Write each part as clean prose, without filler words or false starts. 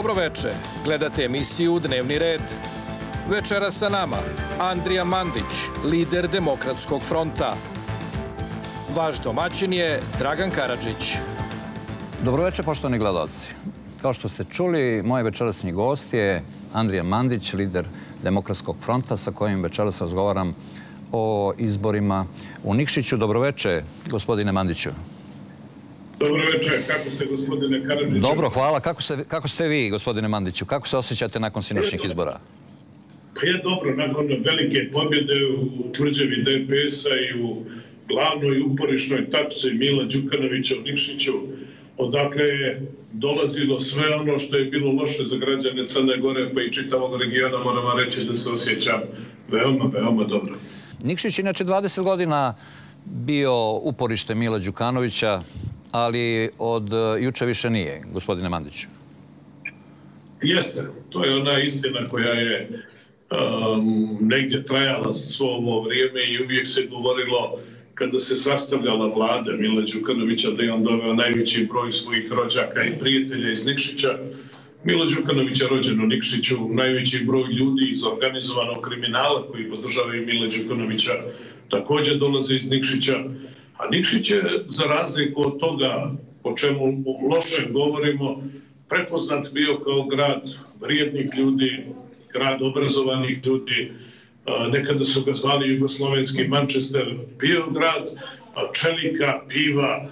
Dobro veče, gledate emisiju Dnevni red. Večera sa nama Andrija Mandić, lider Demokratskog fronta. Vaš domaćin je Dragan Karadžić. Dobro večer, poštovani gledalci. Kao što ste čuli, moj večerasni gost je Andrija Mandić, lider Demokratskog fronta, sa kojim večeras razgovaram o izborima u Nikšiću. Dobro večer, gospodine Mandiću. Dobro večer, kako ste, gospodine Karadžiću? Dobro, hvala. Kako ste vi, gospodine Mandiću? Kako se osjećate nakon sinoćnih izbora? Pa je dobro, nakon velike pobjede u tvrđavi DPS-a i u glavnoj uporišnoj tačci Mila Đukanovića u Nikšiću, odakle je dolazilo sve ono što je bilo loše za građane Crne Gore pa i čitavog regiona, moram reći da se osjećam veoma, veoma dobro. Nikšić je inače 20 godina bio uporište Mila Đukanovića, ali od juče više nije, gospodine Mandiću. Jeste, to je ona istina koja je negdje trajala svo ovo vrijeme i uvijek se govorilo kada se sastavljala vlada Mila Đukanovića da je on doveo najveći broj svojih rođaka i prijatelja iz Nikšića. Milo Đukanović je rođen u Nikšiću, najveći broj ljudi iz organizovanog kriminala koji podržavaju Mila Đukanovića također dolaze iz Nikšića. A Nikšić je, za razliku od toga o čemu loše govorimo, prepoznat bio kao grad vrijednih ljudi, grad obrazovanih ljudi. Nekada su ga zvali jugoslovenski Manchester, bio grad čelika, piva.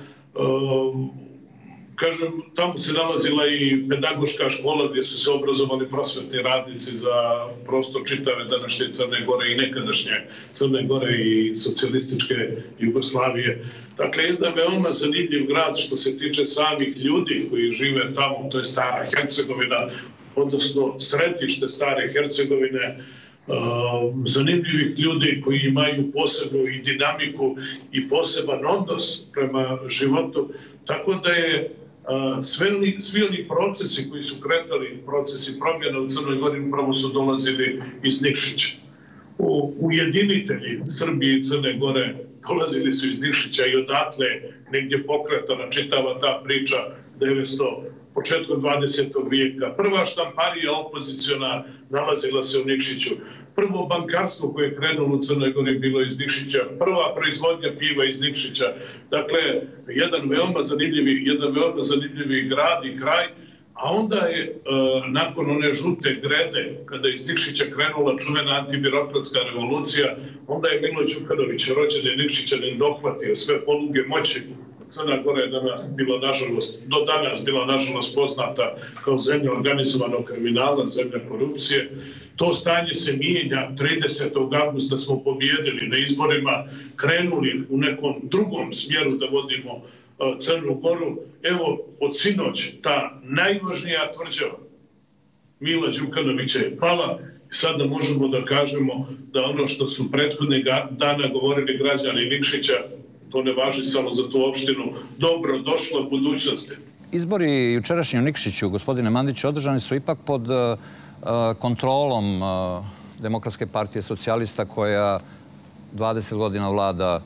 Kažem, tamo se nalazila i pedagoška škola gdje su se obrazovali prosvetni radnici za prostor čitave današnje Crne Gore i nekadašnje Crne Gore i socijalističke Jugoslavije. Dakle, jedan veoma zanimljiv grad što se tiče samih ljudi koji žive tamo, to je Stara Hercegovina, odnosno središte Stare Hercegovine, zanimljivih ljudi koji imaju posebnu i dinamiku i poseban odnos prema životu. Tako da je svi oni procesi koji su kretali, procesi promjena u Crnoj Gori, upravo su dolazili iz Nikšića. Ujedinitelji Srbije i Crne Gore dolazili su iz Nikšića i odatle negdje pokretana čitava ta priča početkom 20. vijeka. Prva štamparija opoziciona nalazila se u Nikšiću. Prvo bankarstvo koje je krenulo u Crnoj Gori bilo iz Nikšića. Prva proizvodnja piva iz Nikšića. Dakle, jedan veoma zanimljivi grad i kraj. A onda je, nakon one žute grede, kada je iz Nikšića krenula čuvena antibirokratska revolucija, onda je Milo Đukanović, rođeni Nikšićanin, dohvatio sve poluge moći. Crna Gora je do danas bila nažalost poznata kao zemlja organizovanog kriminala, zemlja korupcije. To stanje se mijenja. 30. avgusta smo pobijedili na izborima, krenuli u nekom drugom smjeru da vodimo Crnu Goru. Evo, od sinoć ta najvažnija tvrđava Mila Đukanovića je pala i sada možemo da kažemo da ono što su prethodnih dana govorili građani Nikšića, to ne važi samo za tu opštinu, dobro došla budućnosti. Izbori jučerašnji u Nikšiću, gospodine Mandiću, održani su ipak pod kontrolom Demokratske partije socijalista koja 20 godina vlada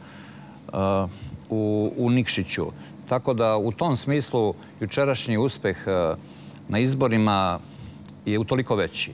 u Nikšiću. Tako da u tom smislu jučerašnji uspeh na izborima je utoliko veći.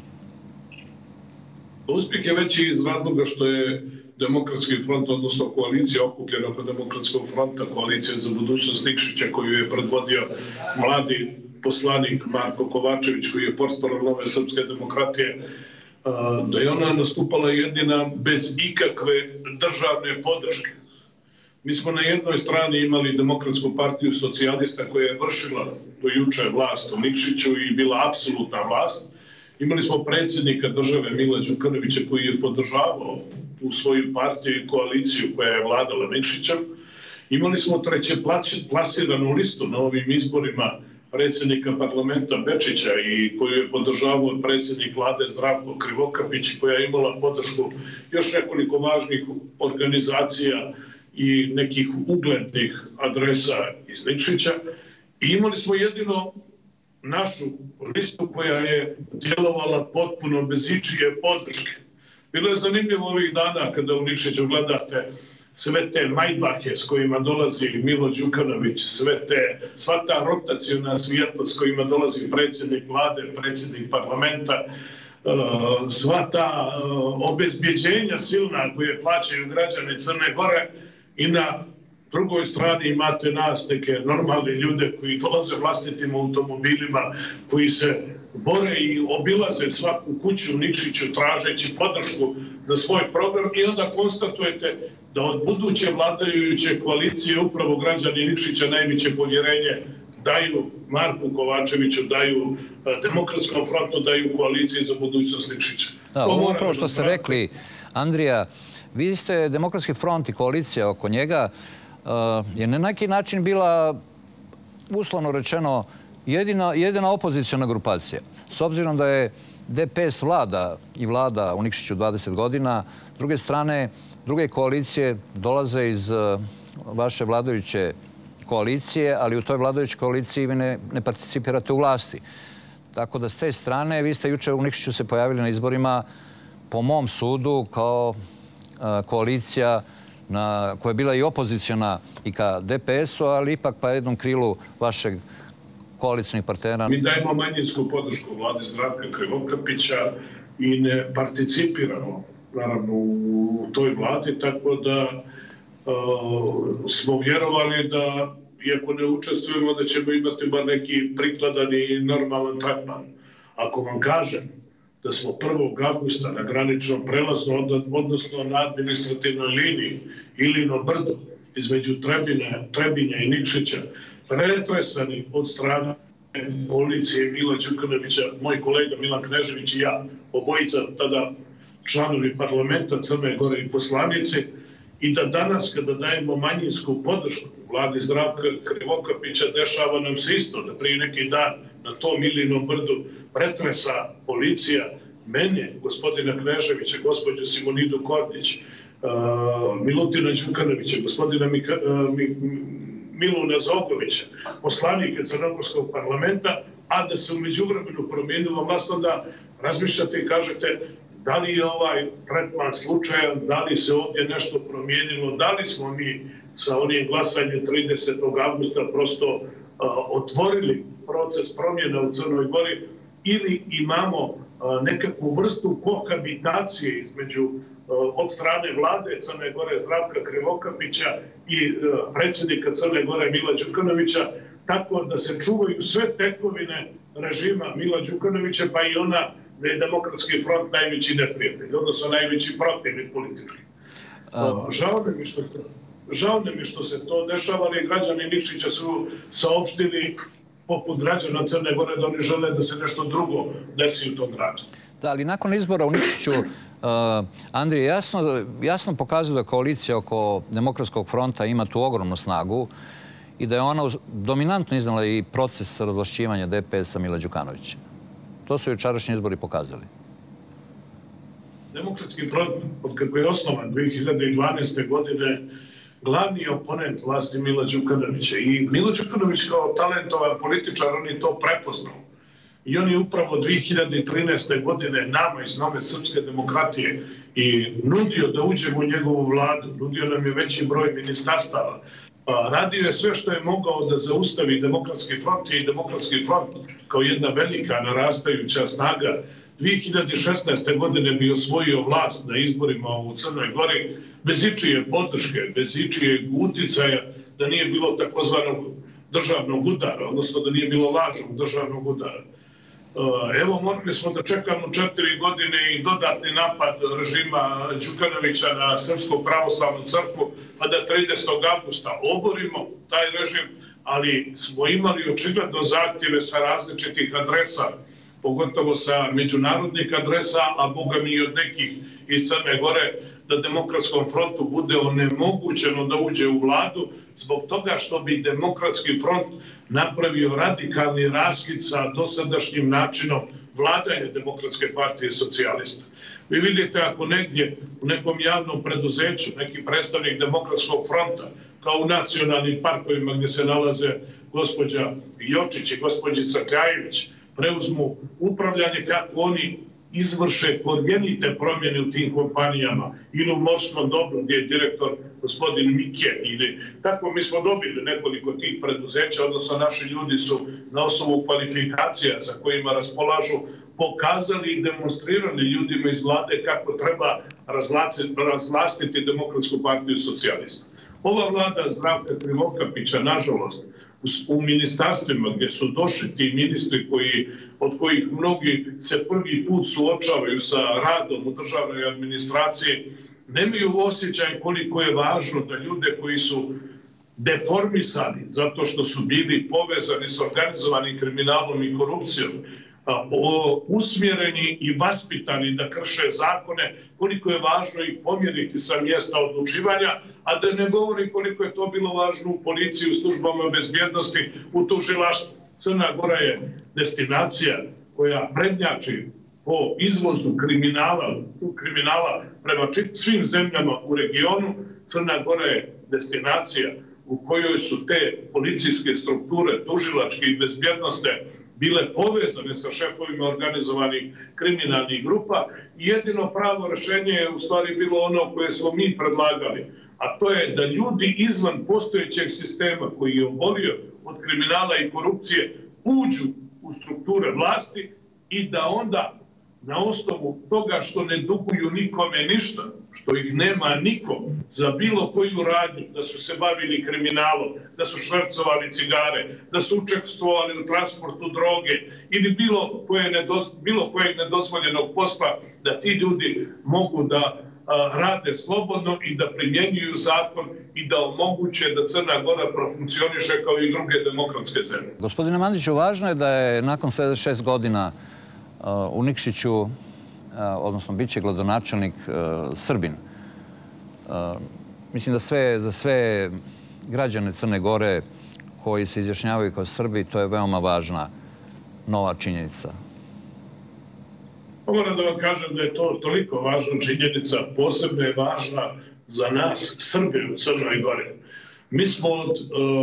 Uspjeh je veći iz razloga što je Demokratski front, odnosno koalicija okupljena oko Demokratskog fronta, koalicija za budućnost Nikšića koju je predvodio mladi poslanik Marko Kovačević koji je portparol Nove srpske demokratije, da je ona nastupala jedina bez ikakve državne podrške. Mi smo na jednoj strani imali Demokratsku partiju socijalista koja je vršila do juče vlast u Nikšiću i bila apsolutna vlast. Imali smo predsjednika države Mila Đukanovića koji je podržavao u svoju partiju i koaliciju koja je vladala Nikšićem. Imali smo treće plasiranu listu na ovim izborima predsjednika parlamenta Bečića i koju je podržavao predsjednik vlade Zdravko Krivokapić koja je imala podršku još nekoliko važnih organizacija i nekih uglednih adresa iz Nikšića. I imali smo jedino našu listu koja je djelovala potpuno bez ičije podrške. Bilo je zanimljivo ovih dana kada u Nikšiću gledate sve te majbahe s kojima dolazi Milo Đukanović, sva ta rotacijona svjetla s kojima dolazi predsjednik vlade, predsjednik parlamenta, sva ta obezbjeđenja silna koje plaćaju građani Crne Gore i na drugoj strani imate nas, neke normalne ljude koji dolaze vlastitim automobilima, koji se bore i obilaze svaku kuću u Nikšiću tražeći podršku za svoj program i onda konstatujete da od buduće vladajuće koalicije upravo građani Nikšića najveće povjerenje daju Marku Kovačeviću, daju Demokratskom frontu, daju koaliciji za budućnost Nikšića. Da, upravo što ste rekli, Andrija, vi ste Demokratski front i koalicija oko njega je na neki način bila, uslovno rečeno, jedina opoziciona grupacija. S obzirom da je DPS vlada u Nikšiću 20 godina, s druge strane, druge koalicije dolaze iz vaše vladajuće koalicije, ali u toj vladajućoj koaliciji vi ne participirate u vlasti. Tako da s te strane, vi ste juče u Nikšiću se pojavili na izborima, po mom sudu, kao koalicija koja je bila i opoziciona i ka DPS-u, ali ipak pa jednom krilu vašeg koalicijnih partnera. Mi dajemo manjinsku podršku vladi Zdravka Krivokapića i ne participiramo, naravno, u toj vladi, tako da smo vjerovali da, iako ne učestvujemo, da ćemo imati bar neki prikladan i normalan tretman. Ako vam kažem da smo 1. avgusta na graničnom prelazu, odnosno na administrativnoj liniji Ilino brdo između Trebinja i Nikšića, pretresani od strane policije Mila Đukanovića, moj kolega Milan Knežević i ja, obojica tada članovi parlamenta Crne Gore i poslanici, i da danas kada dajemo manjinsku podršku vladi Zdravka Krivokapića, dešava nam se isto da prije neki dan na tom Ilinom brdu pretresa policija mene, gospodina Kneževića, gospođu Simonidu Kordić, Milutina Đukanovića, gospodina Miluna Zogovića, poslanike Crnogorskog parlamenta, a da se u međuvremenu promijenila vlast, onda razmišljate i kažete da li je ovaj tretman slučajan, da li se ovdje nešto promijenilo, da li smo mi sa onim glasanjem 30. avgusta prosto otvorili proces promjena u Crnoj Gori ili imamo nekakvu vrstu kohabitacije između od strane vlade Crne Gore Zdravka Krivokapića i predsjednika Crne Gore Mila Đukanovića, tako da se čuvaju sve tekovine režima Mila Đukanovića, pa i ona da je Demokratski front najveći neprijatelj, odnosno najveći protivnik politički. Žao mi što se to dešava, ali građani Nikšića su saopštili poput građana Crne Gore da oni žele da se nešto drugo desi u tom gradu. Da, ali nakon izbora u Nikšiću, Andrije, jasno pokazuje da koalicija oko Demokratskog fronta ima tu ogromnu snagu i da je ona dominantno iznala i proces razvlašćivanja DPS-a Mila Đukanovića. To su jučerašnji izbori pokazali. Demokratski front, od kako je osnovan 2012. godine, glavni oponent vlasti Mila Đukanovića. I Milo Đukanović kao talentovan političar, on je to prepoznao. I on je upravo 2013. godine nama iz Nove srpske demokratije i nudio da uđemo u njegovu vladu, nudio nam je veći broj ministarstava. Radio je sve što je mogao da zaustavi Demokratski front i Demokratski front kao jedna velika narastajuća snaga 2016. godine bi osvojio vlast na izborima u Crnoj Gori bez ičije podrške, bez ičijeg uticaja, da nije bilo takozvanog državnog udara, odnosno da nije bilo lažnog državnog udara. Evo, morali smo da čekamo 4 godine i dodatni napad režima Đukanovića na Srpsku pravoslavnu crkvu, pa da 30. avgusta oborimo taj režim, ali smo imali očigledno zahtjeve sa različitih adresa, pogotovo sa međunarodnih adresa, a boga mi i od nekih iz Crne Gore, da Demokratskom frontu bude onemogućeno da uđe u vladu zbog toga što bi Demokratski front napravio radikalni raskid sa dosadašnjim načinom vladanja Demokratske partije socijalista. Vi vidite ako negdje u nekom javnom preduzeću neki predstavnik Demokratskog fronta, kao u nacionalnim parkovima gdje se nalaze gospođa Jočić i gospođica Kljajević, preuzmu upravljanje kako oni izvrše korjenite promjene u tim kompanijama ili u morskom dobru gdje je direktor gospodin Mike ili tako. Mi smo dobili nekoliko tih preduzeća, odnosno naši ljudi su na osnovu kvalifikacija za kojima raspolažu pokazali i demonstrirali ljudima iz vlade kako treba razvlastiti Demokratsku partiju socijalista. Ova vlada Zdravka Krivokapića, nažalost, u ministarstvima gdje su došli ti ministri od kojih mnogi se prvi put suočavaju sa radom u državnoj administraciji, nemaju osjećaj koliko je važno da ljude koji su deformisani zato što su bili povezani s organizovanim kriminalom i korupcijom, usmjereni i vaspitani da krše zakone, koliko je važno ih pomjeriti sa mjesta odlučivanja, a da ne govori koliko je to bilo važno u policiji, u službama bezbjednosti, u tužilaštvu. Crna Gora je destinacija koja prednjači po izvozu kriminala prema svim zemljama u regionu. Crna Gora je destinacija u kojoj su te policijske strukture, tužilačke i bezbjednosne, bile povezane sa šefovima organizovanih kriminalnih grupa i jedino pravo rješenje je u stvari bilo ono koje smo mi predlagali, a to je da ljudi izvan postojećeg sistema koji je obolio od kriminala i korupcije uđu u strukture vlasti i da onda na osnovu toga što ne duguju nikome ništa, što ih nema nikom za bilo koju radnju, da su se bavili kriminalom, da su švercovali cigare, da su učestvovali u transportu droge ili bilo kojeg nedozvoljenog posla, da ti ljudi mogu da rade slobodno i da primjenjuju zakon i da omoguće da Crna Gora profunkcioniše kao i druge demokratske zemlje. Gospodine Mandiću, važno je da je nakon 6 godina u Nikšiću, odnosno bit će gradonačelnik Srbin. Mislim da za sve građane Crne Gore koji se izjašnjavaju kao Srbi, to je veoma važna nova činjenica. Moram da vam kažem da je to toliko važna činjenica, posebno je važna za nas Srbe u Crnoj Gori. Mi smo od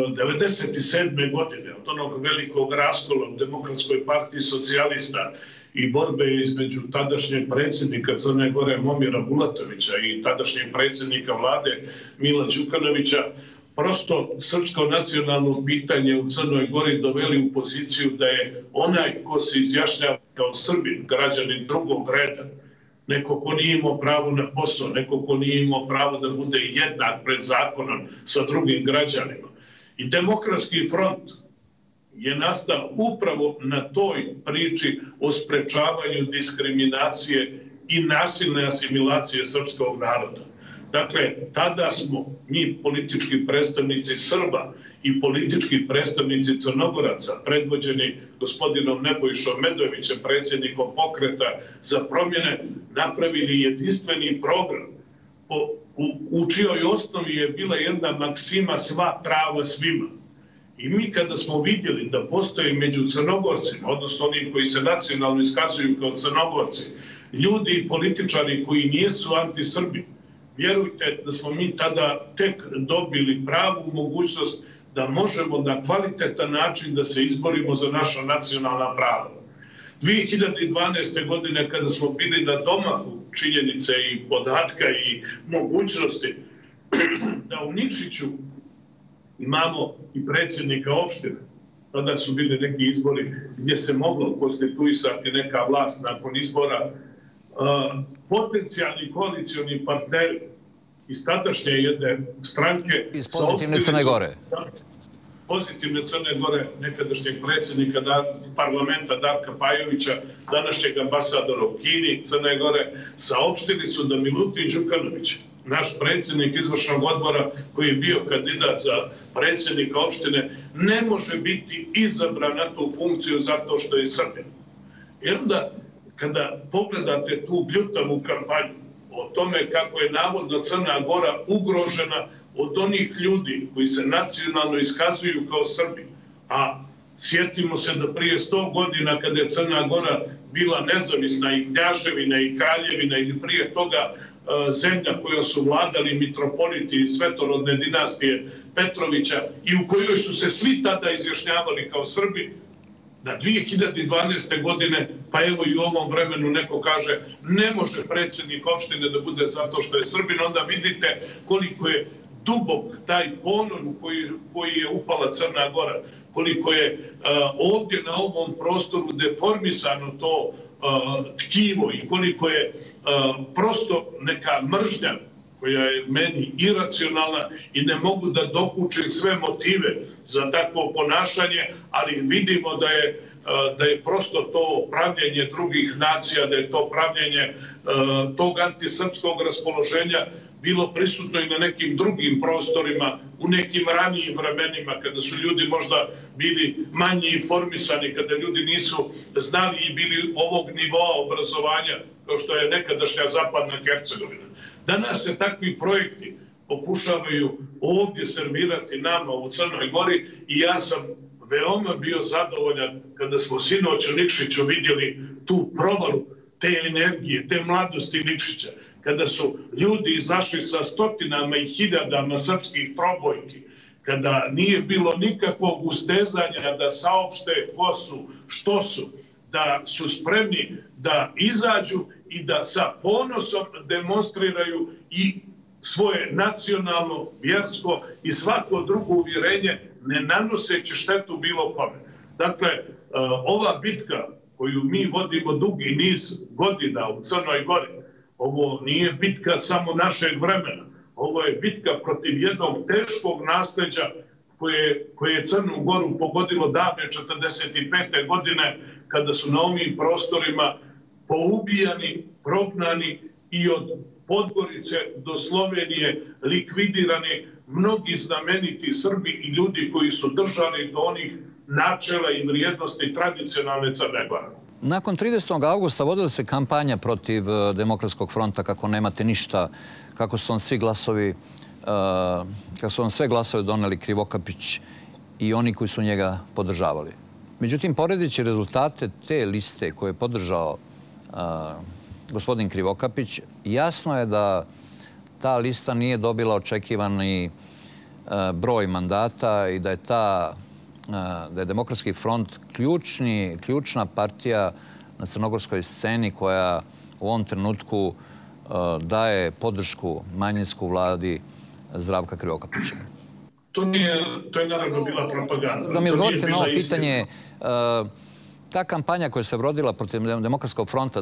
1997. godine, od onog velikog raskola u Demokratskoj partiji socijalista i borbe između tadašnjeg predsjednika Crne Gore Momira Bulatovića i tadašnjeg predsjednika vlade Mila Đukanovića, prosto srpsko nacionalno pitanje u Crnoj Gori doveli u poziciju da je onaj ko se izjašnjava kao Srbin, građanin drugog reda, neko ko nije imao pravo na posao, neko ko nije imao pravo da bude jednak pred zakonom sa drugim građanima. I Demokratski front je nastao upravo na toj priči o sprečavanju diskriminacije i nasilne asimilacije srpskog naroda. Dakle, tada smo mi politički predstavnici Srba i politički predstavnici Crnogoraca, predvođeni gospodinom Nebojšom Medojevićem, predsjednikom Pokreta za promjene, napravili jedinstveni program u čijoj osnovi je bila jedna maksima sva prava svima. I mi kada smo vidjeli da postoji među Crnogorcima, odnosno oni koji se nacionalno iskazuju kao Crnogorci, ljudi i političari koji nisu antisrbi, vjerujte da smo mi tada tek dobili pravu mogućnost da možemo na kvalitetan način da se izborimo za naša nacionalna prava. 2012. godine kada smo bili na domaku činjenice i podatka i mogućnosti da u Nikšiću imamo i predsjednika opštine, tada su bili neki izbori gdje se moglo konstituisati neka vlast nakon izbora, potencijalni koalicioni partneri iz tadašnje jedne stranke iz Pozitivne Crne Gore. Pozitivne Crne Gore, nekadašnjeg predsjednika parlamenta Darka Pajovića, današnjeg ambasadora u Kini Crne Gore, saopštili su da Milutin Đukanović, naš predsjednik izvršnog odbora koji je bio kandidat za predsjednika opštine, ne može biti izabran na tu funkciju zato što je Srbin. I onda, kada pogledate tu bljutavu kampanju o tome kako je navodno Crna Gora ugrožena od onih ljudi koji se nacionalno iskazuju kao Srbi, a sjetimo se da prije 100 godina kada je Crna Gora bila nezavisna i knjaževina i kraljevina ili prije toga zemlja kojom su vladali mitropoliti i svetorodne dinastije Petrovića i u kojoj su se svi tada izjašnjavali kao Srbi, Da 2012. godine, pa evo i u ovom vremenu neko kaže ne može predsjednik opštine da bude zato što je Srbin, onda vidite koliko je dubok taj ponor u koji je upala Crna Gora, koliko je ovdje na ovom prostoru deformisano to tkivo i koliko je prosto neka mržnja koja je meni iracionalna i ne mogu da dokučim sve motive za takvo ponašanje, ali vidimo da je prosto to pravljenje drugih nacija, da je to pravljenje tog antisrpskog raspoloženja bilo prisutno i na nekim drugim prostorima, u nekim ranijim vremenima, kada su ljudi možda bili manje informisani, kada ljudi nisu znali i bili ovog nivoa obrazovanja, kao što je nekadašnja Zapadna Hercegovina. Danas se takvi projekti pokušavaju ovdje servirati nama u Crnoj Gori i ja sam veoma bio zadovoljan kada smo sinoć u Nikšiću vidjeli tu provaru te energije, te mladosti Nikšića, kada su ljudi izašli sa stotinama i hiljadama srpskih trobojki, kada nije bilo nikakvog ustezanja da saopšte ko su, što su, da su spremni da izađu i da sa ponosom demonstriraju i svoje nacionalno, vjersko i svako drugo uvjerenje, ne nanoseći štetu bilo kome. Dakle, ova bitka koju mi vodimo dugi niz godina u Crnoj Gori, ovo nije bitka samo našeg vremena, ovo je bitka protiv jednog teškog nasljeđa koje je Crnu Goru pogodilo davne 1945. godine, kada su na ovim prostorima poubijani, prognani i od Podgorice do Slovenije likvidirani mnogi znameniti Srbi i ljudi koji su držali do onih načela i vrijednosti tradicionalne Crne Gore. Nakon 30. augusta vodila se kampanja protiv Demokratskog fronta kako nemate ništa, kako su vam sve glasove doneli Krivokapić i oni koji su njega podržavali. Međutim, poredeći rezultate te liste koje je podržao gospodin Krivokapić, jasno je da ta lista nije dobila očekivani broj mandata i da je Demokratski front ključna partija na crnogorskoj sceni koja u ovom trenutku daje podršku manjinsku vladi Zdravka Krivokapića. To je naravno bila propaganda. Da mi odgovorite na ovo pitanje, ta kampanja koja se vodila protiv Demokratskog fronta,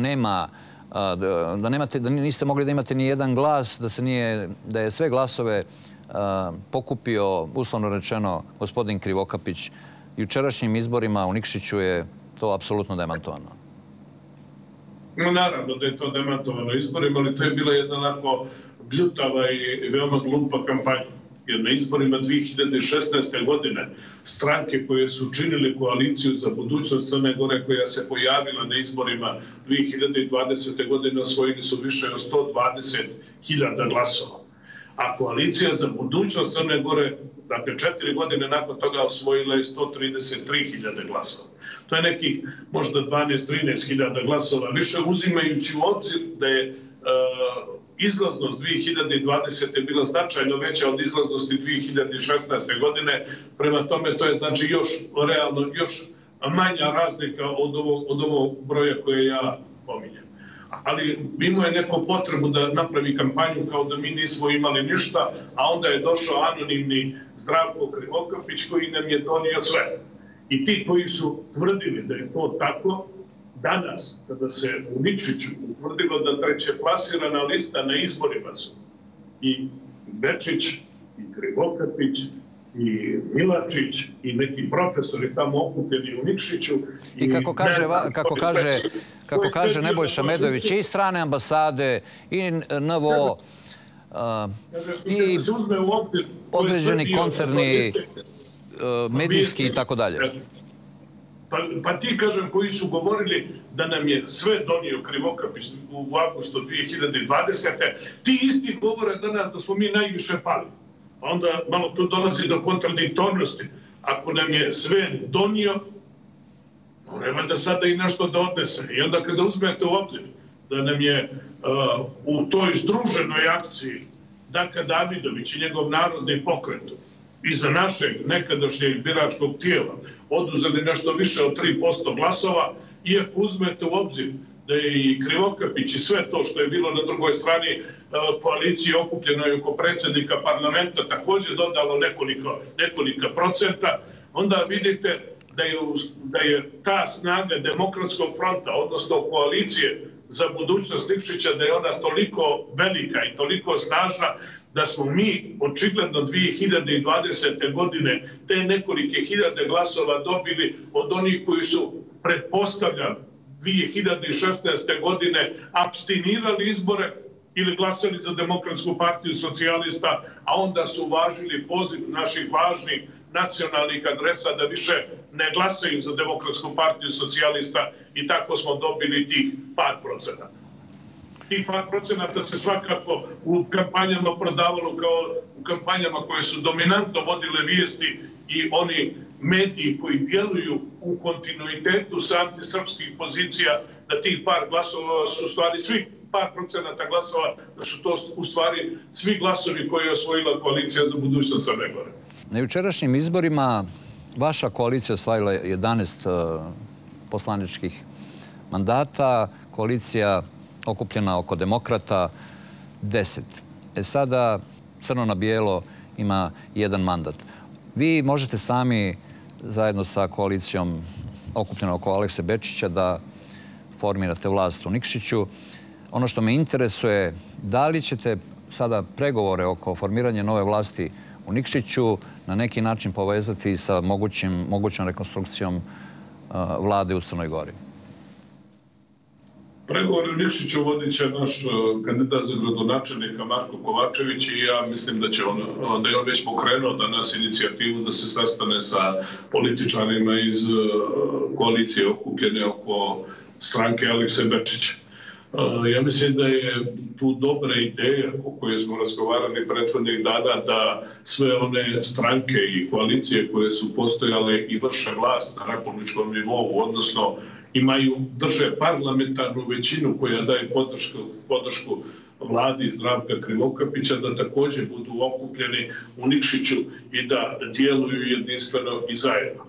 da niste mogli da imate ni jedan glas, da je sve glasove pokupio, uslovno rečeno, gospodin Krivokapić, jučerašnjim izborima u Nikšiću je to apsolutno demantovano. Naravno da je to demantovano izborima, ali to je bila jedna onako bljutava i veoma glupa kampanja. Jer na izborima 2016. godine stranke koje su činili koaliciju za budućnost Crne Gore, koja se pojavila na izborima 2020. godine, osvojili su više od 120.000 glasova. A koalicija za budućnost Crne Gore, dakle 4 godine nakon toga, osvojila je 133.000 glasova. To je nekih možda 12-13.000 glasova više, uzimajući u obzir da je izlaznost 2020. bila značajno veća od izlaznosti 2016. godine. Prema tome, to je znači realno još manja razlika od ovog broja koje ja pominjem. Ali imao je neko potrebu da napravi kampanju kao da mi nismo imali ništa, a onda je došao anonimni Zdravko Krivokapić koji nam je donio sve. I ti koji su tvrdili da je to tako, danas, kada se u Nikšiću utvrdilo da treće plasirana lista na izborima su i Bečić, i Krivokapić, i Milačić, i neki profesori tamo okupljeni u Nikšiću. I kako kaže Nebojša Medović, i strane ambasade, i NVO, i određeni koncerni, medijski i tako dalje. Pa ti, kažem, koji su govorili da nam je sve donio Krivokapić u avgustu 2020. Ti isti govore danas da smo mi najviše pali. Onda malo tu dolazi do kontradiktornosti. Ako nam je sve donio, mora valjda sada i nešto da odnese. I onda kada uzmete u obzir da nam je u toj združenoj akciji Daka Davidović i njegov narodni pokret iza našeg nekadašnjeg biračkog tijela oduzeli nešto više od 3% glasova, iako uzmete u obzir da je i Krivokapić i sve to što je bilo na drugoj strani koalicije okupljenoj oko predsjednika parlamenta također dodalo nekolika procenta, onda vidite da je ta snaga Demokratskog fronta, odnosno koalicije za budućnost Nikšića, da je ona toliko velika i toliko snažna da smo mi očigledno 2020. godine te nekolike hiljade glasova dobili od onih koji su, pretpostavljam, 2016. godine abstinirali izbore ili glasali za Demokratsku partiju socijalista, a onda su uvažili poziv naših važnih nacionalnih adresa da više ne glasaju za Demokratsku partiju socijalista i tako smo dobili tih par procenata. Tih par procenata se svakako u kampanjama prodavalo kao u kampanjama koje su dominantno vodile vijesti i oni mediji koji djeluju u kontinuitetu sa antisrpskih pozicija, da tih par glasova su u stvari svi par procenata glasova, da su to u stvari svi glasovi koje je osvojila koalicija za budućnost Crne Gore. Na jučerašnjim izborima vaša koalicija osvojila 11 poslaničkih mandata, koalicija okupljena oko demokrata 10. Sada crno na bijelo ima 1 mandat. Vi možete sami zajedno sa koalicijom okupljenom oko Alekse Bečića da formirate vlast u Nikšiću. Ono što me interesuje, da li ćete sada pregovore oko formiranja nove vlasti u Nikšiću na neki način povezati sa mogućom rekonstrukcijom vlade u Crnoj Gori? Pregovor u Nikšiću vodit će naš kandidat za gradonačelnika Marko Kovačević i ja mislim da je on već pokrenuo danas inicijativu da se sastane sa političarima iz koalicije okupljene oko stranke Alekse Bečića. Ja mislim da je tu dobra ideja o kojoj smo razgovarali prethodnih dana da sve one stranke i koalicije koje su postojale i vrše vlast na republičkom nivou, odnosno drže parlamentarnu većinu koja daje podršku vladi Zdravka Krivokapića, da također budu okupljeni u Nikšiću i da djeluju jedinstveno i zajedno.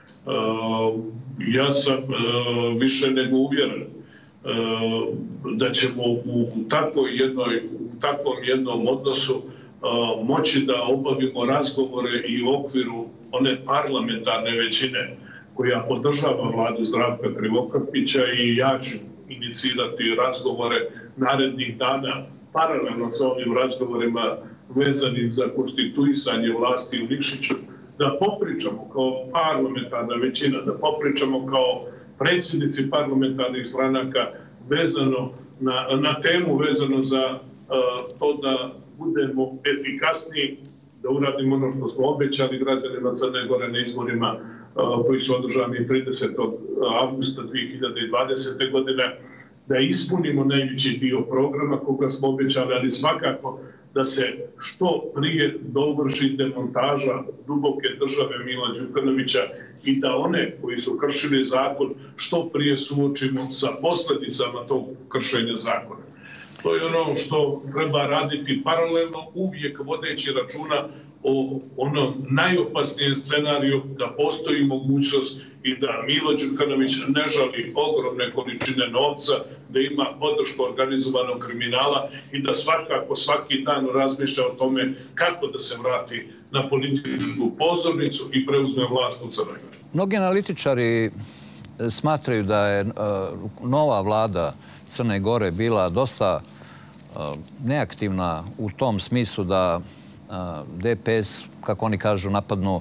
Ja sam više nego uvjeren da ćemo u takvom jednom odnosu moći da obavimo razgovore i u okviru one parlamentarne većine koja podržava vladu Zdravka Krivokapića i ja ću inicirati razgovore narednih dana paralelno sa ovim razgovorima vezanim za konstituisanje vlasti u Nikšiću, da popričamo kao parlamentarna većina, da popričamo kao predsjednici parlamentarnih stranaka vezano na temu vezano za to da budemo efikasniji, da uradimo ono što smo obećali građanima Crne Gore na izborima koji su održani 30. avgusta 2020. godine, da ispunimo najveći dio programa koga smo obećali, ali svakako da se što prije dovrši demontaža duboke države Mila Đukanovića i da one koji su kršili zakon što prije suočimo sa posljedicama tog kršenja zakona. To je ono što treba raditi paralelno, uvijek vodeći računa o onom najopasnijem scenariju da postoji mogućnost i da Milo Đukanović ne žali ogromne količine novca, da ima podršku organizovanog kriminala i da svakako svaki dan razmišlja o tome kako da se vrati na političku pozornicu i preuzme vlast u Crnoj Gori. Mnogi analitičari smatraju da je nova vlada Crne Gore bila dosta neaktivna u tom smislu da DPS, kako oni kažu, napadnu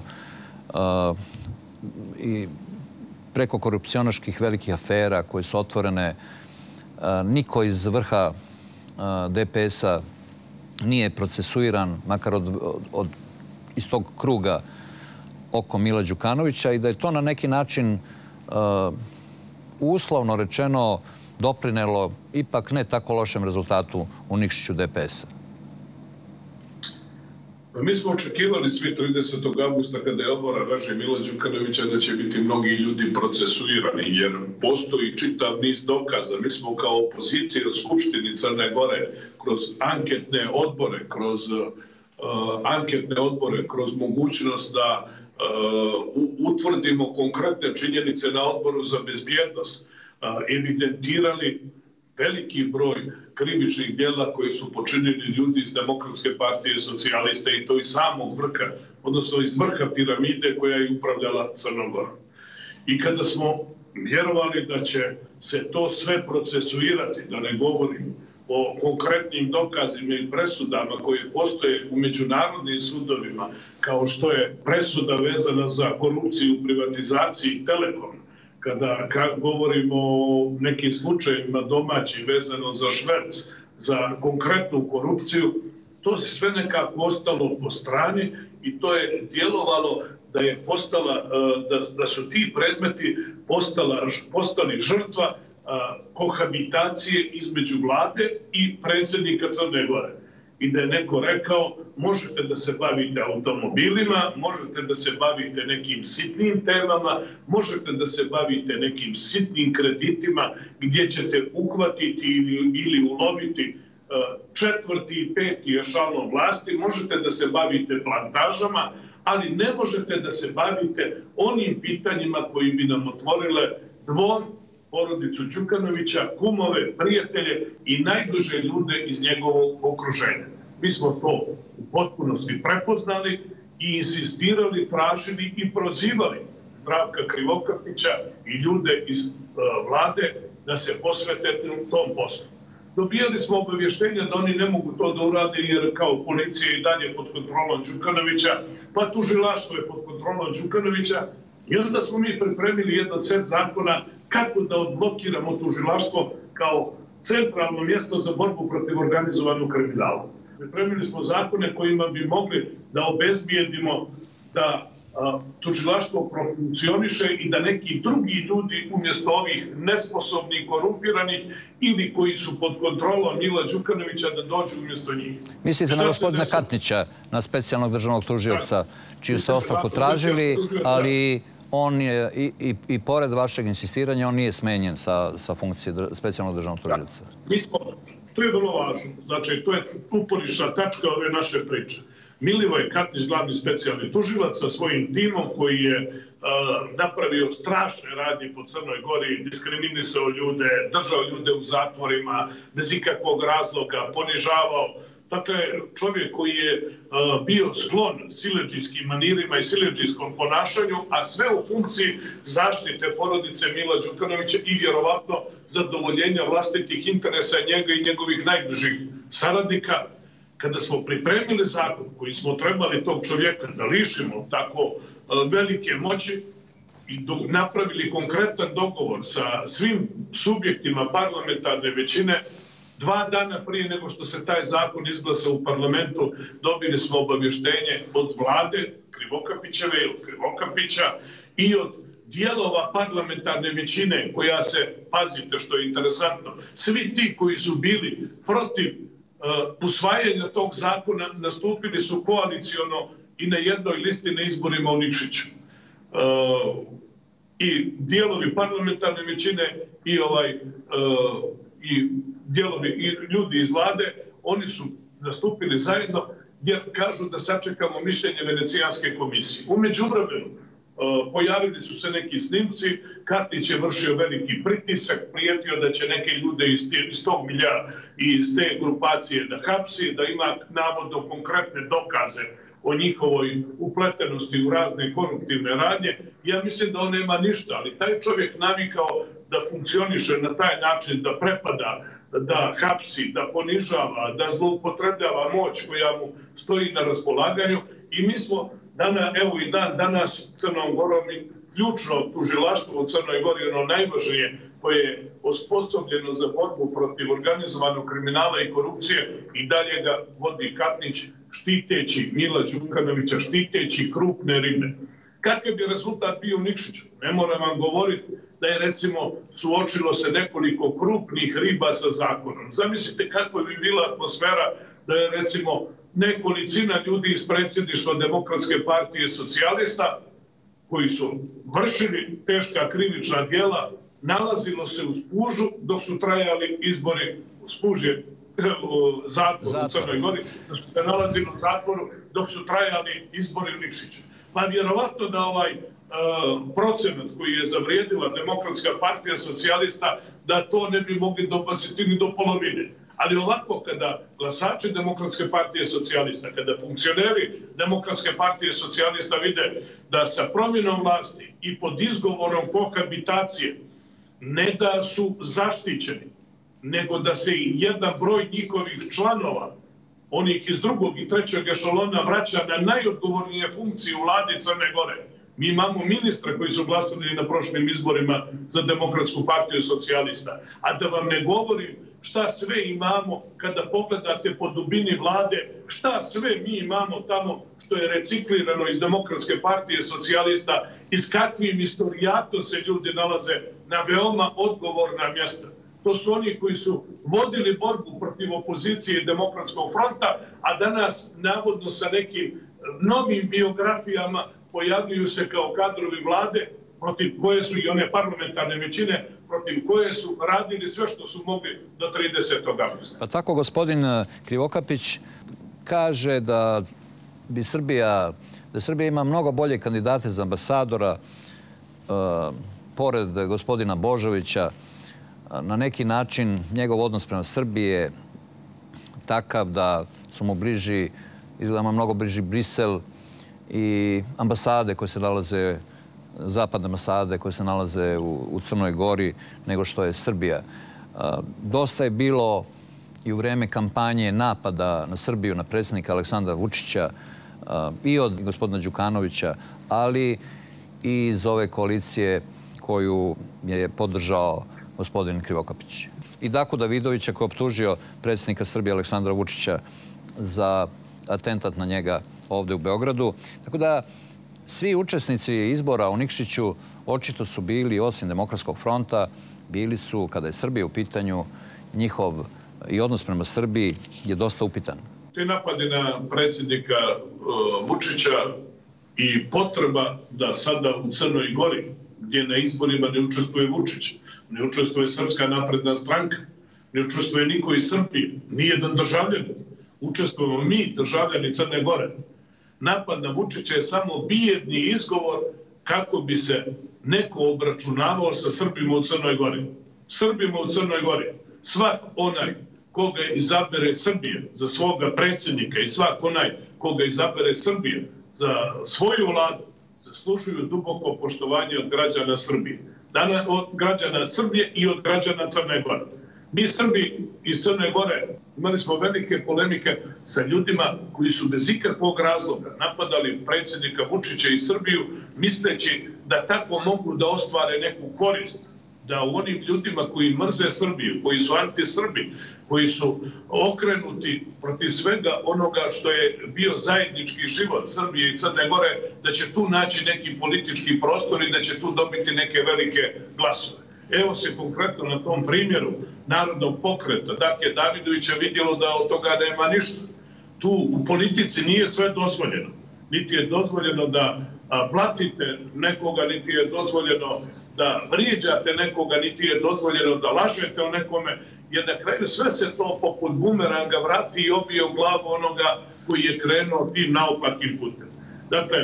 i preko korupcionaških velikih afera koje su otvorene. Niko iz vrha DPS-a nije procesuiran, makar iz tog kruga oko Mila Đukanovića, i da je to na neki način uslovno rečeno doprinelo ipak ne tako lošem rezultatu u Nikšiću DPS-a. Mi smo očekivali svi 30. augusta kada je odbora Draže Mila Đukanovića da će biti mnogi ljudi procesuirani, jer postoji čitav niz dokaza. Mi smo kao opozicija u Skupštini Crne Gore kroz anketne odbore, kroz anketne odbore, kroz mogućnost da utvrdimo konkretne činjenice na odboru za bezbjednost, evidentirali veliki broj krivičnih djela koje su počinili ljudi iz Demokratske partije socijalista i to iz samog vrha, odnosno iz vrha piramide koja je upravljala Crnom Gorom. I kada smo vjerovali da će se to sve procesuirati, da ne govorim o konkretnim dokazima i presudama koje postoje u međunarodnim sudovima, kao što je presuda vezana za korupciju u privatizaciji Telekom, kada govorimo o nekim slučajevima domaćim vezano za šverc, za konkretnu korupciju, to se sve nekako ostalo po strani i to je djelovalo da su ti predmeti postali žrtva kohabitacije između vlade i predsjednika Crne Gore. I da je neko rekao, možete da se bavite automobilima, možete da se bavite nekim sitnim temama, možete da se bavite nekim sitnim kreditima gdje ćete uhvatiti ili uloviti četvrti i peti ešalon vlasti, možete da se bavite plantažama, ali ne možete da se bavite onim pitanjima koji bi nam otvorile dvom, porodicu Đukanovića, kumove, prijatelje i najbliže ljude iz njegovog okruženja. Mi smo to u potpunosti prepoznali i insistirali, tražili i prozivali Zdravka Krivokapića i ljude iz vlade da se posvete tom poslu. Dobijali smo obavještenja da oni ne mogu to da urade jer kao policija i dalje pod kontrolom Đukanovića, pa tužilaštvo je pod kontrolom Đukanovića i onda smo mi pripremili jedan set zakona kako da odblokiramo tužilaštvo kao centralno mjesto za borbu protiv organizovanog kriminala. Pripremili smo zakone kojima bi mogli da obezbijedimo da tužilaštvo profunkcioniše i da neki drugi ljudi umjesto ovih nesposobnih, korumpiranih ili koji su pod kontrolom Mila Đukanovića da dođu umjesto njih. Mislite na gospodina Katnića, na specijalnog državnog tužioca, čiju ste ostavku tražili, ali on je, i pored vašeg insistiranja, on nije smenjen sa funkcije specijalnog državnog tužioca. To je vrlo važno. Znači, to je uporišna tačka ove naše priče. Milivoj Katnić, glavni specijalni tužilac sa svojim timom koji je napravio strašne radnje po Crnoj Gori, diskriminisao ljude, držao ljude u zatvorima, bez ikakvog razloga, ponižavao. Dakle, čovjek koji je bio sklon siledžijskim manirima i siledžijskom ponašanju, a sve u funkciji zaštite porodice Mila Đukanovića i vjerovatno zadovoljenja vlastitih interesa njega i njegovih najbližih saradnika. Kada smo pripremili zakon koji smo trebali tog čovjeka da lišimo tako velike moći i napravili konkretan dogovor sa svim subjektima parlamentarne većine, 2 dana prije nego što se taj zakon izglasa u parlamentu, dobili smo obavještenje od vlade Krivokapićeve, od Krivokapića i od dijelova parlamentarne većine koja se, pazite što je interesantno, svi ti koji su bili protiv usvajanja tog zakona nastupili su koalicijono i na jednoj listi na izborima u Nikšiću. I dijelovi parlamentarne većine i dijelovi ljudi iz vlade, oni su nastupili zajedno jer kažu da sačekamo mišljenje Venecijanske komisije. U međuvremenu pojavili su se neki snimci, Katnić je vršio veliki pritisak, prijetio da će neke ljude iz tog milja i iz te grupacije da hapsi, da ima navodno konkretne dokaze o njihovoj upletenosti u razne koruptivne radnje. Ja mislim da on nema ništa, ali taj čovjek navikao da funkcioniše na taj način, da prepada, da hapsi, da ponižava, da zloupotrebljava moć koja mu stoji na raspolaganju i mi smo evo i danas Crnom Gorom i ključno tužilaštvo u Crnoj Gori, ono najvažnije koje je osposobljeno za borbu protiv organizovanog kriminala i korupcije i dalje ga vodi Katnić štiteći Mila Đukanovića, štiteći krupne ribe. Kakav bi rezultat bio u Nikšiću? Ne moram vam govoriti da je recimo suočilo se nekoliko krupnih riba sa zakonom. Zamislite kakva bi bila atmosfera da je recimo nekolicina ljudi iz predsjedništva Demokratske partije socijalista koji su vršili teška krivična djela, nalazilo se u Spužu dok su trajali izbori. Spuž je zatvor u Crnoj Gori, da su se nalazili u zatvoru dok su trajali izbori u Nikšiću. Pa vjerovatno da ovaj procenat koji je zavrijedila Demokratska partija socijalista, da to ne bi mogli dobaciti ni do polovine. Ali ovako, kada glasači Demokratske partije socijalista, kada funkcioneri Demokratske partije socijalista vide da sa promjenom vlasti i pod izgovorom kohabitacije ne da su zaštićeni, nego da se jedan broj njihovih članova, onih iz drugog i trećeg ešalona, vraća na najodgovornije funkcije u vladi Crne Gore. Mi imamo ministra koji su glasali na prošlim izborima za Demokratsku partiju socijalista. A da vam ne govorim šta sve imamo kada pogledate po dubini vlade, šta sve mi imamo tamo što je reciklirano iz Demokratske partije socijalista i s kakvim istorijatom se ljudi nalaze na veoma odgovorna mjesta. To su oni koji su vodili borbu protiv opozicije i Demokratskog fronta, a danas navodno sa nekim novim biografijama pojavljuju se kao kadrovi vlade protiv koje su i one parlamentarne većine, protiv koje su radili sve što su mogli do 30. avgusta. Pa tako gospodin Krivokapić kaže da Srbija ima mnogo bolje kandidate za ambasadora, pored gospodina Božovića. Na neki način njegov odnos prema Srbiji je takav da su mu bliži, izgleda mnogo bliži Brisel i ambasade koje se nalaze, zapadne ambasade koje se nalaze u Crnoj Gori, nego što je Srbija. Dosta je bilo i u vrijeme kampanje napada na Srbiju, na predsjednika Aleksandra Vučića i od gospodina Đukanovića, ali i iz ove koalicije koju je podržao gospodin Krivokapić. I Daku Davidovića koji je optužio predsjednika Srbije Aleksandra Vučića za atentat na njega ovdje u Beogradu. Tako da svi učesnici izbora u Nikšiću očito su bili, osim Demokratskog fronta, bili su, kada je Srbija u pitanju, njihov i odnos prema Srbiji je dosta upitan. Ti napadi na predsjednika Vučića i potreba da sada u Crnoj Gori, gdje na izborima ne učestvuje Vučić, ne učestvuje Srpska napredna stranka, ne učestvuje niko iz Srbije, nijedan državljanin. Učestvujemo mi, državljani Crne Gore. Napad na Vučića je samo bijedni izgovor kako bi se neko obračunavao sa Srbima u Crnoj Gori. Srbima u Crnoj Gori. Svak onaj koga izabere Srbije za svoga predsjednika i svak onaj koga izabere Srbije za svoju vladu zaslužuju duboko poštovanje od građana Srbije. Od građana Srbije i od građana Crne Gore. Mi Srbi iz Crne Gore imali smo velike polemike sa ljudima koji su bez ikakvog razloga napadali predsjednika Vučića i Srbiju, misleći da tako mogu da ostvare neku korist, da u onim ljudima koji mrze Srbiju, koji su anti-Srbi, koji su okrenuti protiv svega onoga što je bio zajednički život Srbije i Crne Gore, da će tu naći neki politički prostor i da će tu dobiti neke velike glasove. Evo se konkretno na tom primjeru Narodnog pokreta Dake Davidovića vidjelo da od toga nema ništa. Tu u politici nije sve dozvoljeno. Niti je dozvoljeno da blatite nekoga, niti je dozvoljeno da vrijeđate nekoga, niti je dozvoljeno da lažete o nekome, jer na kraju sve se to poput bumeranga vrati i obije u glavu onoga koji je krenuo tim naopakim putem. Dakle,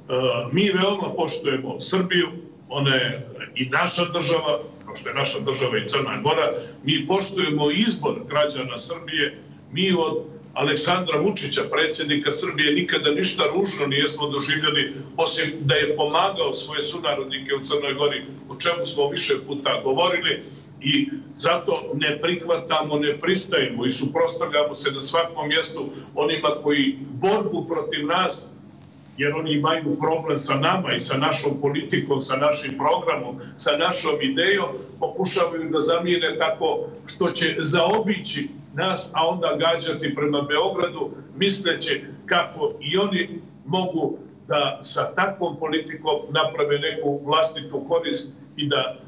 mi veoma poštujemo Srbiju, ona je i naša država, kao što je naša država i Crna Gora, mi poštujemo izbor građana Srbije, mi od Aleksandra Vučića, predsjednika Srbije, nikada ništa ružno nijesmo doživjeli, osim da je pomagao svoje sunarodnike u Crnoj Gori, o čemu smo više puta govorili, i zato ne prihvatamo, ne pristajemo i suprotstavljamo se na svakom mjestu onima koji borbu protiv nas, jer oni imaju problem sa nama i sa našom politikom, sa našim programom, sa našom idejom, pokušavaju da zamijene tako što će zaobići nas, a onda gađati prema Beogradu, misleći kako i oni mogu da sa takvom politikom naprave neku vlastitu korist i da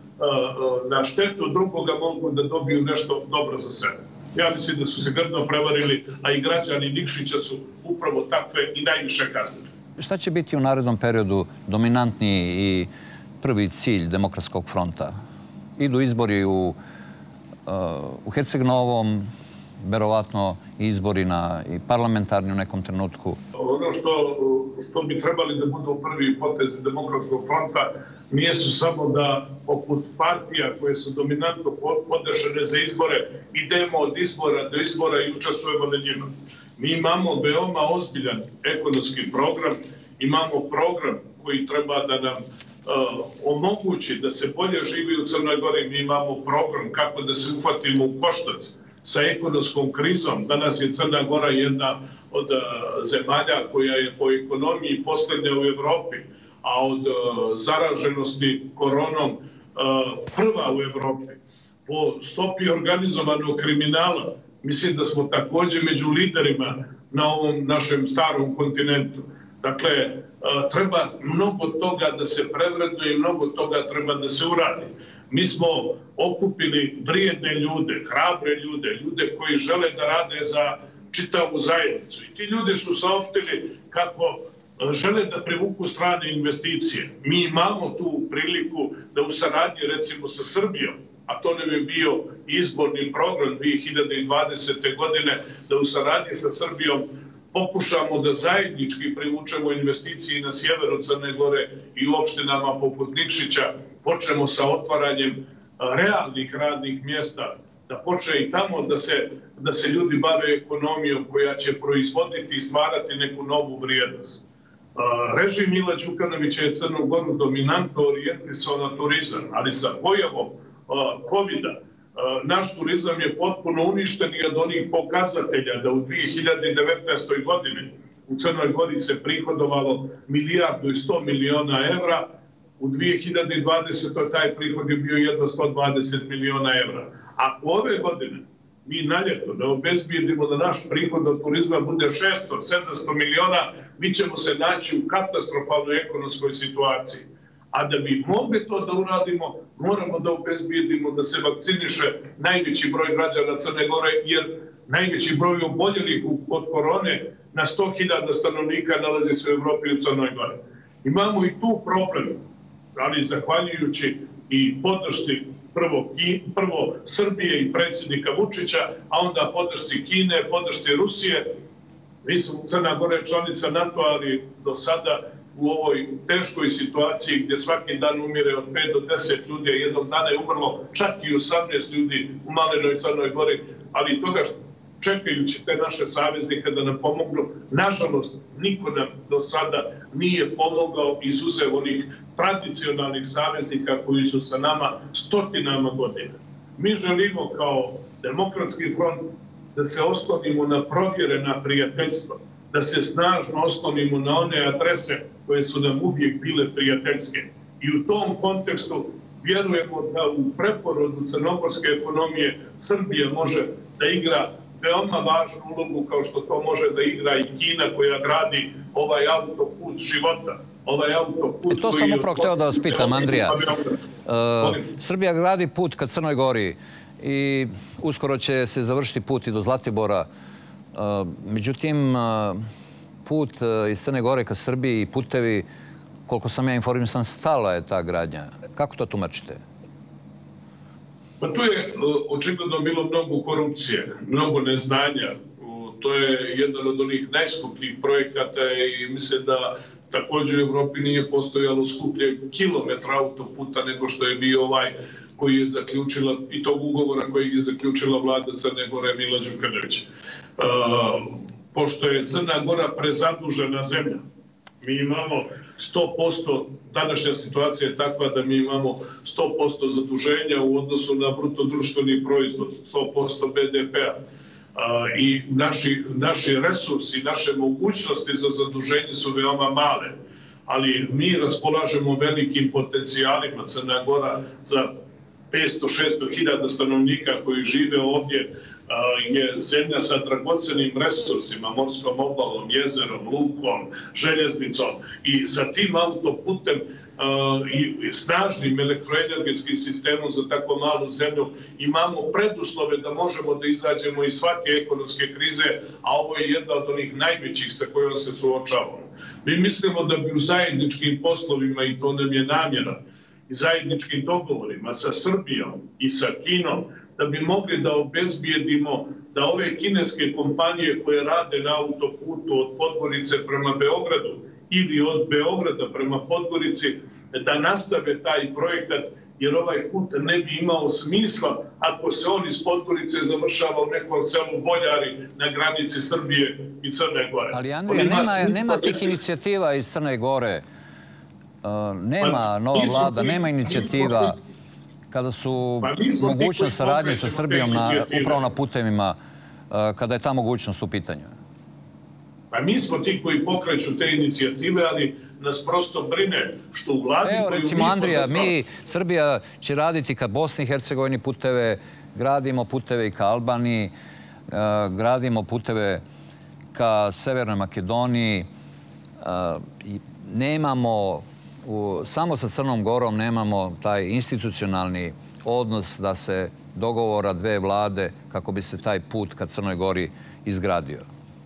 na štetu drugoga mogu da dobiju nešto dobro za sebe. Ja mislim da su se grdno prevarili, a i građani Nikšića su upravo takve i najviše kaznili. Šta će biti u narednom periodu dominantni i prvi cilj Demokratskog fronta? Idu izbori u Herceg Novom, verovatno izbori i parlamentarni u nekom trenutku. Ono što bi trebali da budu prvi potezi Demokratskog fronta nisu samo da poput partija koje su dominantno podešene za izbore idemo od izbora do izbora i učestvujemo na njima. Mi imamo veoma ozbiljan ekonomski program, imamo program koji treba da nam omogući da se bolje živi u Crnoj Gori. Mi imamo program kako da se uhvatimo u koštac sa ekonomskom krizom. Danas je Crna Gora jedna od zemalja koja je po ekonomiji posljednja u Evropi, a od zaraženosti koronom prva u Evropi. Po stopi organizovanog kriminala mislim da smo također među liderima na ovom našem starom kontinentu. Dakle, treba mnogo toga da se prevrednuje i mnogo toga treba da se uradi. Mi smo okupili vrijedne ljude, hrabre ljude, ljude koji žele da rade za čitavu zajednicu. I ti ljudi su saopštili kako žele da privuku strane investicije. Mi imamo tu priliku da u saradnji recimo sa Srbijom, a to nam je bio izborni program 2020. godine, da u saradnji sa Srbijom pokušamo da zajednički privučemo investicije na sjeveru Crne Gore i u opštinama poput Nikšića, počnemo sa otvaranjem realnih radnih mjesta, da počne i tamo da se ljudi bave ekonomijom koja će proizvoditi i stvarati neku novu vrijednost. Režim Mila Đukanovića je Crnu Goru dominantno orijentisao na turizam, ali sa pojavom COVID-a naš turizam je potpuno uništen i od onih pokazatelja da u 2019. godini u Crnoj Gori se prihodovalo 1,1 milijardu evra, u 2020. taj prihod je bio jedno 120 miliona evra. Ako ove godine mi na ljeto da obezbijedimo da naš prihod od turizma bude 600-700 miliona, mi ćemo se naći u katastrofalnoj ekonomskoj situaciji. A da bi mogli to da uradimo, moramo da obezbijedimo da se vakciniše najveći broj građana Crne Gore, jer najveći broj oboljelih od korone na 100.000 stanovnika nalazi se u Evropi i u Crnoj Gori. Imamo i tu problem, ali zahvaljujući i podršci prvo Srbije i predsjednika Vučića, a onda podršci Kine, podršci Rusije. Mi smo Crna Gora je članica NATO, ali do sada u ovoj teškoj situaciji gdje svaki dan umire od 5 do 10 ljudi, a jednog dana je umrlo čak i 18 ljudi u malenoj Crnoj Gori, ali toga čekajući te naše saveznike da nam pomognu, nažalost, niko nam do sada nije pomogao izuzev onih tradicionalnih saveznika koji su sa nama stotinama godina. Mi želimo kao Demokratski front da se oslonimo na provjerena prijateljstva, da se snažno oslonimo na one adrese koje su nam uvijek bile prijateljske. I u tom kontekstu vjerujemo da u preporodu crnogorske ekonomije Srbija može da igra veoma važnu ulogu, kao što to može da igra i Kina koja gradi ovaj autoput života. To sam upravo hteo da vas pitam, Andrija. Srbija gradi put ka Crnoj Gori i uskoro će se završiti put i do Zlatibora. Međutim, put iz Crne Gore ka Srbiji i putevi, koliko sam ja informisan, stala je ta gradnja. Kako to tumačite? Pa tu je očigledno bilo mnogo korupcije, mnogo neznanja. To je jedan od onih najskupljih projekata i mislim da također u Evropi nije postojalo skuplje kilometra autoputa nego što je bio ovaj koji je zaključila, i tog ugovora koji je zaključila vlada Crne Gore Mila Đukanovića. Pošto je Crna Gora prezadužena zemlja, mi imamo 100%, današnja situacija je takva da mi imamo 100% zaduženja u odnosu na bruto društveni proizvod, 100% BDP-a. I naši resursi, naše mogućnosti za zaduženje su veoma male, ali mi raspolažemo velikim potencijalima. Crna Gora za 500-600 hiljada stanovnika koji žive ovdje je zemlja sa dragocenim resursima, morskom obalom, jezerom, lukom, željeznicom i sa tim autoputem i snažnim elektroenergetskim sistemom za tako malu zemlju imamo preduslove da možemo da izađemo iz svake ekonomske krize, a ovo je jedna od onih najvećih sa kojom se suočavamo. Mi mislimo da bi u zajedničkim poslovima, i to nam je namjera, i zajedničkim dogovorima sa Srbijom i sa Kinom da bi mogli da obezbijedimo da ove kineske kompanije koje rade na autoputu od Podgorice prema Beogradu ili od Beograda prema Podgorici, da nastave taj projekat, jer ovaj put ne bi imao smisla ako se on iz Podgorice završava u nekom selu Boljari na granici Srbije i Crne Gore. Ali Andrija, nema tih inicijativa iz Crne Gore. Nema nova vlada, nema inicijativa kada su mogućnost saradnje sa Srbijom upravo na putevima, kada je ta mogućnost u pitanju. Pa mi smo ti koji pokreću te inicijative, ali nas prosto brine što u vladi... Evo, recimo, Andrija, Srbija će raditi ka Bosni i Hercegovini puteve, gradimo puteve i ka Albaniji, gradimo puteve ka Severnoj Makedoniji. Nemamo, samo sa Crnom Gorom nemamo taj institucionalni odnos da se dogovora dve vlade kako bi se taj put ka Crnoj Gori izgradio.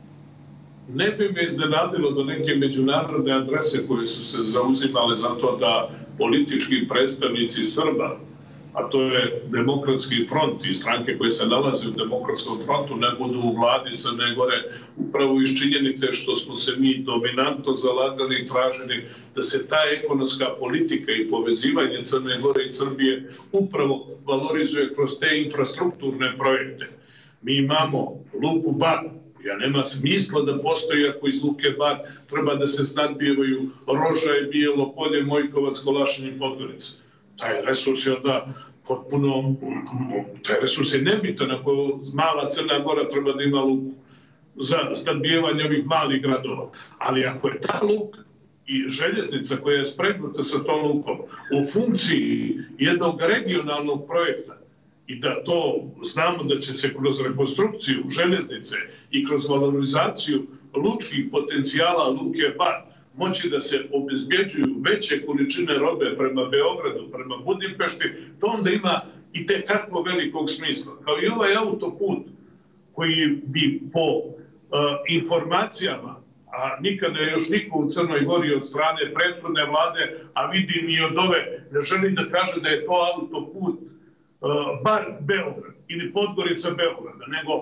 Ne bi me iznenadilo do neke međunarodne adrese koje su se zauzimale za to da politički predstavnici Srba, a to je Demokratski front i stranke koje se nalaze u Demokratskom frontu, ne budu u vladi Crne Gore, upravo iz činjenice što smo se mi dominantno zalagali i tražili da se ta ekonomska politika i povezivanje Crne Gore i Srbije upravo valorizuje kroz te infrastrukturne projekte. Mi imamo Luku Bar. Ja nema smisla da postoji ako iz Luke Bar treba da se snadbijevaju Rožaje, Bijelo Polje, Mojkovac, Kolašin i Podgorica. Taj resurs je onda potpuno, taj resurs je nebitan ako mala Crna Gora treba da ima luku za snadbijevanje ovih malih gradova. Ali ako je ta luka i željeznica koja je spregnuta sa tom lukom u funkciji jednog regionalnog projekta, i da to znamo da će se kroz rekonstrukciju željeznice i kroz valorizaciju lučkih potencijala Luke Bar moći da se obezbjeđuju veće količine robe prema Beogradu, prema Budimpešti, to onda ima i tekako velikog smisla. Kao i ovaj autoput koji bi po informacijama, a nikada je još niko u Crnoj Gori od strane prethodne vlade, a vidim i od ove, ne želim da kaže da je to autoput bar Beograd ili Podgorica Beograda, nego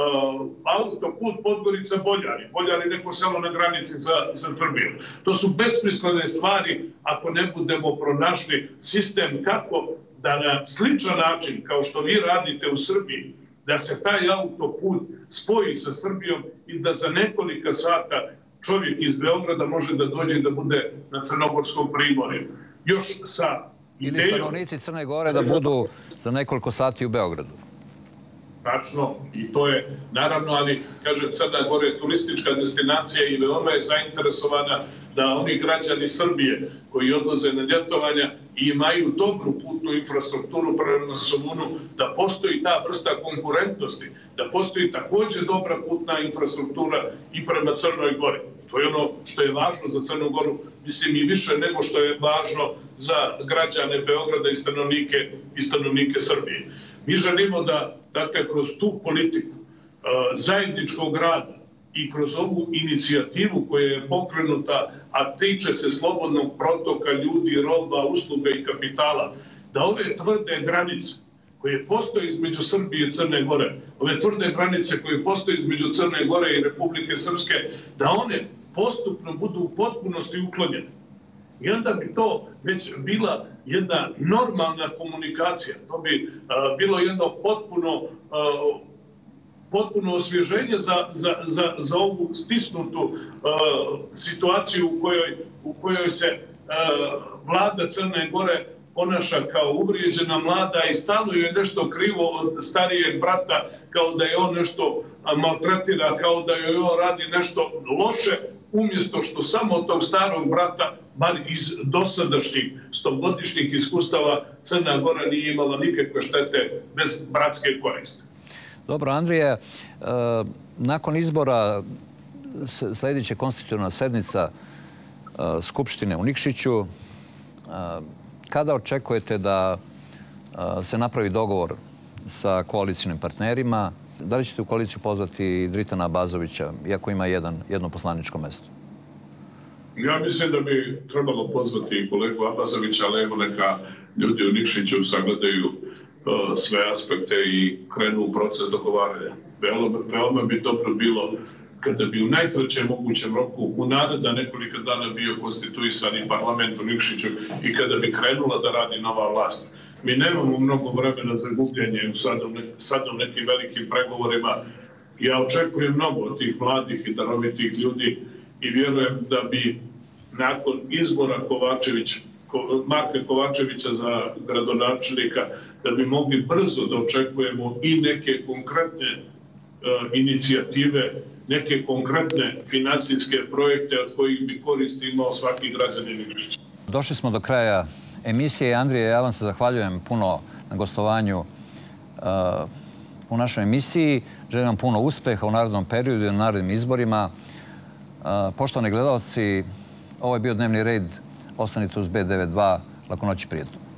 autoput Podgorica Boljari. Boljari neko selo na granici sa Srbijom. To su besmislene stvari ako ne budemo pronašli sistem kako da na sličan način kao što vi radite u Srbiji, da se taj autoput spoji sa Srbijom i da za nekolika sata čovjek iz Beograda može da dođe da bude na Crnogorskom primorju. Još sa ili stanovnici Crne Gore da budu za nekoliko sati u Beogradu. Tačno, i to je naravno, ali kažem, Crna Gora je turistička destinacija i veoma je zainteresovana da oni građani Srbije koji odlaze na ljetovanja i imaju dobru putnu infrastrukturu prema Somunu, da postoji ta vrsta konkurentnosti, da postoji također dobra putna infrastruktura i prema Crnoj Gori. To je ono što je važno za Crnu Goru, mislim i više nego što je važno za građane Beograda i stanovnike Srbije. Mi želimo da, dakle, kroz tu politiku zajedničkog rada i kroz ovu inicijativu koja je pokrenuta, a tiče se slobodnog protoka ljudi, roba, usluga i kapitala, da ove tvrde granice koje postoje između Srbije i Crne Gore, ove tvrde granice koje postoje između Crne Gore i Republike Srpske, da one postupno budu u potpunosti uklonjene. I onda bi to već bila jedna normalna komunikacija. To bi bilo jedno potpuno osvježenje za ovu stisnutu situaciju u kojoj se vlada Crne Gore ponaša kao uvrijeđena mlada i stalno je nešto krivo od starijeg brata, kao da je on nešto maltretira, kao da joj on radi nešto loše, umjesto što samo od tog starog brata, bar iz dosadašnjih 100-godišnjih iskustava, Crna Gora nije imala nikakve štete bez bratske koriste. Dobro, Andrija, nakon izbora sljedeća konstitutivna sednica Skupštine u Nikšiću, kada očekujete da se napravi dogovor sa koalicijnim partnerima? Da li ćete u koaliciju pozvati Dritana Abazovića, iako ima jedno poslaničko mesto? Ja mislim da bi trebalo pozvati kolegu Abazovića, ali evo neka ljudi u Nikšiću sagledaju sve aspekte i krenu u proces dogovaranja. Veoma bi dobro bilo kada bi u najkraćem mogućem roku u naredna nekoliko dana bio konstituisani parlament u Nikšiću i kada bi krenula da radi nova vlast. Mi nemamo mnogo vremena za gubljenje u sadom nekim velikim pregovorima. Ja očekujem mnogo od tih mladih i darovitih ljudi i vjerujem da bi nakon izbora Marka Kovačevića za gradonačelnika, da bi mogli brzo da očekujemo i neke konkretne inicijative, neke konkretne finansijske projekte od kojih bi koristi imao svaki građanin Nikšića. Došli smo do kraja emisije. Andrije, ja vam se zahvaljujem puno na gostovanju u našoj emisiji. Želim vam puno uspeha u narednom periodu i na narednim izborima. Poštovani gledalci, ovo je bio Dnevni red. Ostanite uz B92. Lako noći, prijetno.